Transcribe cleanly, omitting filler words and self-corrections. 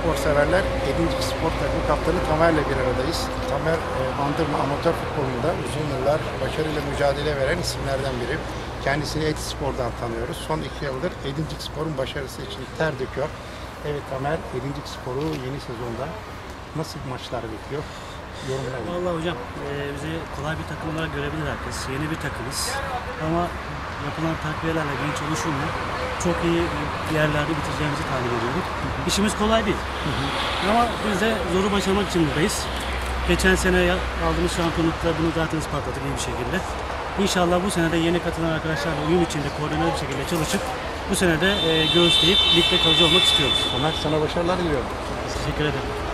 spor severler. Edincik Spor Takımı kaptanı Tamer'le bir aradayız. Tamer, Bandırma amatör futbolunda uzun yıllar başarıyla mücadele veren isimlerden biri. Kendisini Etispor'dan tanıyoruz. Son 2 yıldır Edincik Spor'un başarısı için ter döküyor. Evet Tamer, Edincik Spor'u yeni sezonda nasıl maçlar bekliyor? Yorumlar. Vallahi hocam bizi kolay bir takım olarak görebilir herkes. Yeni bir takımız. Ama yapılan takviyelerle, genç oluşumla çok iyi yerlerde bitireceğimizi tahmin ediyorum. İşimiz kolay değil. Ama biz de zoru başarmak için buradayız. Geçen sene aldığımız şampiyonlukta bunu zaten ispatladık iyi bir şekilde. İnşallah bu sene de yeni katılan arkadaşlarla uyum içinde koordineli bir şekilde çalışıp bu sene de göğüsleyip ligde kalıcı olmak istiyoruz. Tamer, sana başarılar diliyorum. Teşekkür ederim.